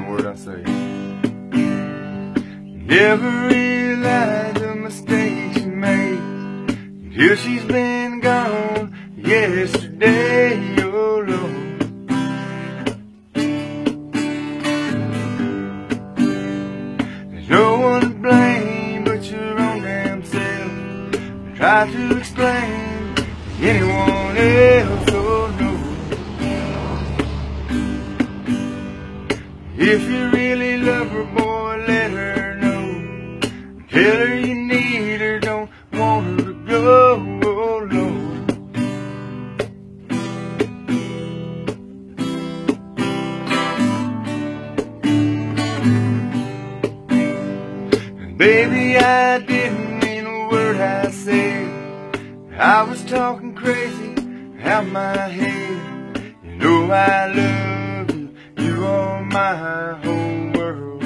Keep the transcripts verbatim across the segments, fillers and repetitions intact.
a word I say. Never realized the mistake she made until she's been gone yesterday, oh Lord. There's no one to blame but your own damn self. Try to explain to anyone else, oh no. If you really love her, boy, let her know. Tell her you need her, don't want her to go, oh Lord. And baby, I didn't mean a word I said. I was talking crazy out my head. You know I love you, you are my whole world.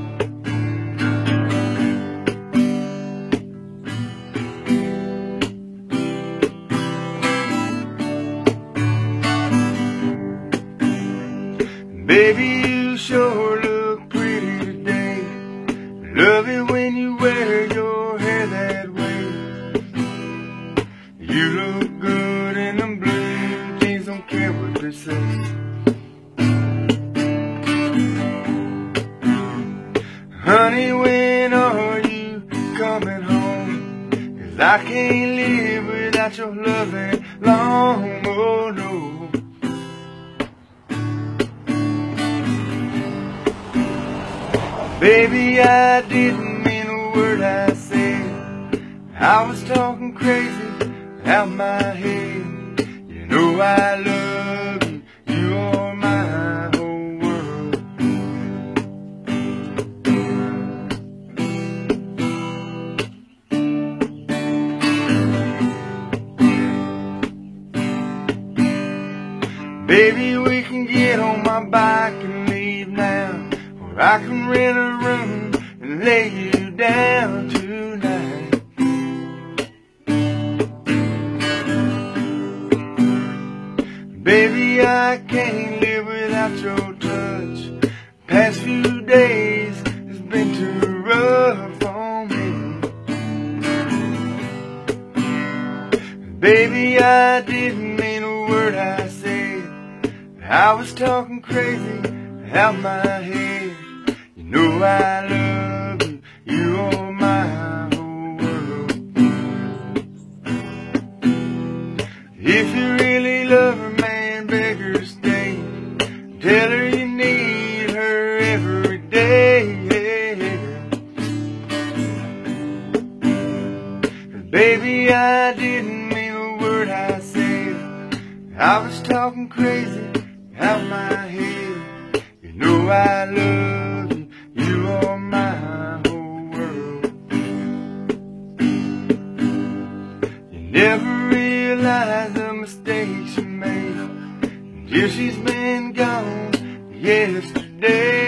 Baby, you sure look pretty today. Love it when you wear your hair that way. You look good in them blue jeans, don't care what they say. Honey, when are you coming home? 'Cause I can't live without your loving long, oh no. Baby, I didn't mean a word I said. I was talking crazy out my head. You know I love you, you are my whole world. Baby, we can get on my bike and leave now, or I can rent a room and lay you down tonight. Baby, I can't live without your touch. Past few days has been too rough on me. Baby, I didn't mean a word I said. I was talking crazy out my head. You know I love you, you are my whole world. If you really love her, man, beg her to stay. Tell her you need her every day. Baby, I didn't mean a word I said. I was talking crazy out my head. You know I love you, you are my whole world. You never realize the mistakes you made until she's been gone yesterday.